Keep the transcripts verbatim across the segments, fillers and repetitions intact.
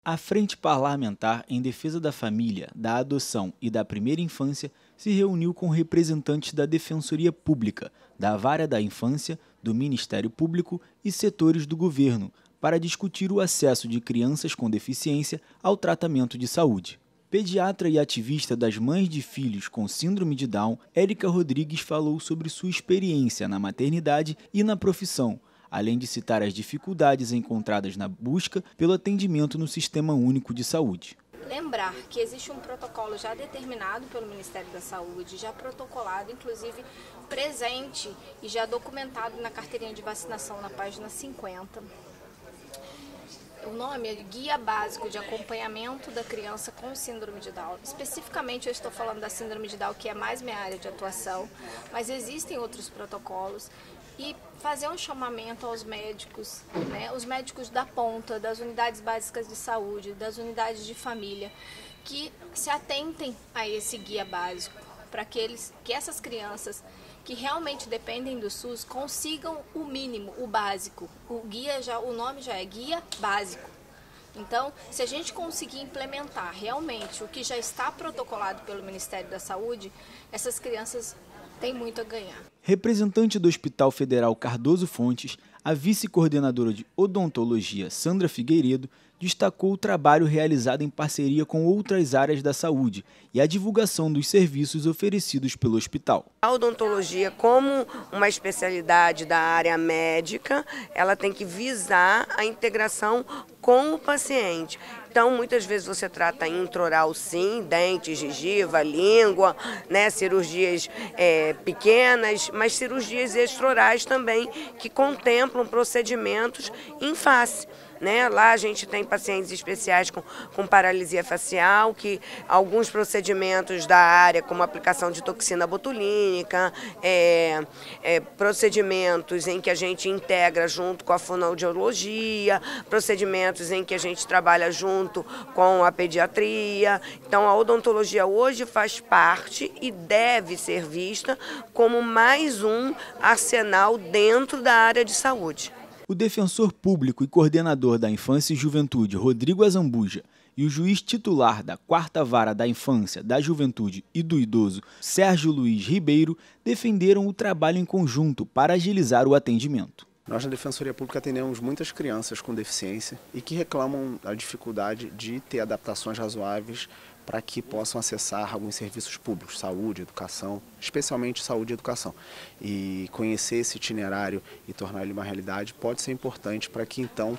A Frente Parlamentar em Defesa da Família, da Adoção e da Primeira Infância se reuniu com representantes da Defensoria Pública, da Vara da Infância, do Ministério Público e setores do governo para discutir o acesso de crianças com deficiência ao tratamento de saúde. Pediatra e ativista das mães de filhos com síndrome de Down, Érica Rodrigues falou sobre sua experiência na maternidade e na profissão, além de citar as dificuldades encontradas na busca pelo atendimento no Sistema Único de Saúde. Lembrar que existe um protocolo já determinado pelo Ministério da Saúde, já protocolado, inclusive presente e já documentado na carteirinha de vacinação na página cinquenta. O nome é Guia Básico de Acompanhamento da Criança com Síndrome de Down. Especificamente eu estou falando da Síndrome de Down, que é mais minha área de atuação, mas existem outros protocolos. E fazer um chamamento aos médicos, né, os médicos da ponta, das unidades básicas de saúde, das unidades de família, que se atentem a esse guia básico, para que, eles, que essas crianças que realmente dependem do SUS consigam o mínimo, o básico. O guia já, o nome já é Guia Básico. Então, se a gente conseguir implementar realmente o que já está protocolado pelo Ministério da Saúde, essas crianças têm muito a ganhar. Representante do Hospital Federal Cardoso Fontes, a vice-coordenadora de odontologia, Sandra Figueiredo, destacou o trabalho realizado em parceria com outras áreas da saúde e a divulgação dos serviços oferecidos pelo hospital. A odontologia, como uma especialidade da área médica, ela tem que visar a integração com o paciente. Então, muitas vezes você trata intraoral, sim, dentes, gengiva, língua, né, cirurgias é, pequenas, mas cirurgias extraorais também, que contemplam procedimentos em face. Né? Lá a gente tem pacientes especiais com, com paralisia facial, que alguns procedimentos da área, como aplicação de toxina botulínica, é, é, procedimentos em que a gente integra junto com a fonoaudiologia, procedimentos em que a gente trabalha junto com a pediatria. Então a odontologia hoje faz parte e deve ser vista como mais um arsenal dentro da área de saúde. O defensor público e coordenador da Infância e Juventude, Rodrigo Azambuja, e o juiz titular da quarta Vara da Infância, da Juventude e do Idoso, Sérgio Luiz Ribeiro, defenderam o trabalho em conjunto para agilizar o atendimento. Nós na Defensoria Pública atendemos muitas crianças com deficiência e que reclamam a dificuldade de ter adaptações razoáveis para que possam acessar alguns serviços públicos, saúde, educação, especialmente saúde e educação. E conhecer esse itinerário e tornar ele uma realidade pode ser importante para que então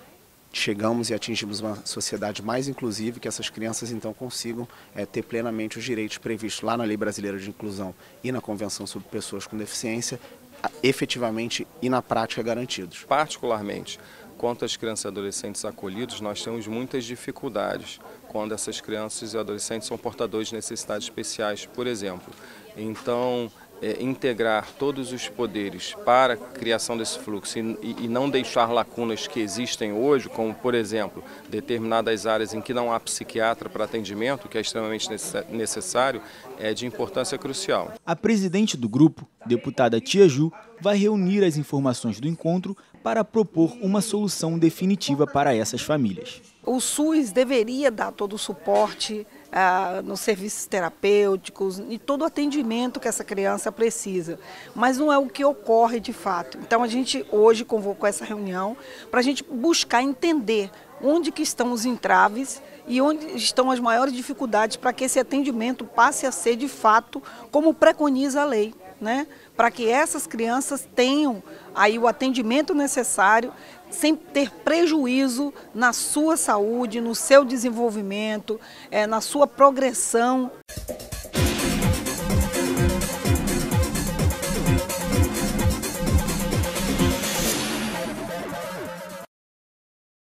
chegamos e atingimos uma sociedade mais inclusiva e que essas crianças então consigam é, ter plenamente os direitos previstos lá na Lei Brasileira de Inclusão e na Convenção sobre Pessoas com Deficiência, efetivamente e na prática garantidos. Particularmente, quanto às crianças e adolescentes acolhidos, nós temos muitas dificuldades quando essas crianças e adolescentes são portadores de necessidades especiais, por exemplo. Então, é, integrar todos os poderes para a criação desse fluxo e, e não deixar lacunas que existem hoje, como, por exemplo, determinadas áreas em que não há psiquiatra para atendimento, que é extremamente necessário, é de importância crucial. A presidente do grupo, deputada Tia Ju, vai reunir as informações do encontro para propor uma solução definitiva para essas famílias. O SUS deveria dar todo o suporte ah, nos serviços terapêuticos e todo o atendimento que essa criança precisa, mas não é o que ocorre de fato. Então a gente hoje convocou essa reunião para a gente buscar entender onde que estão os entraves e onde estão as maiores dificuldades para que esse atendimento passe a ser de fato como preconiza a lei, né? Para que essas crianças tenham aí o atendimento necessário sem ter prejuízo na sua saúde, no seu desenvolvimento, é, na sua progressão.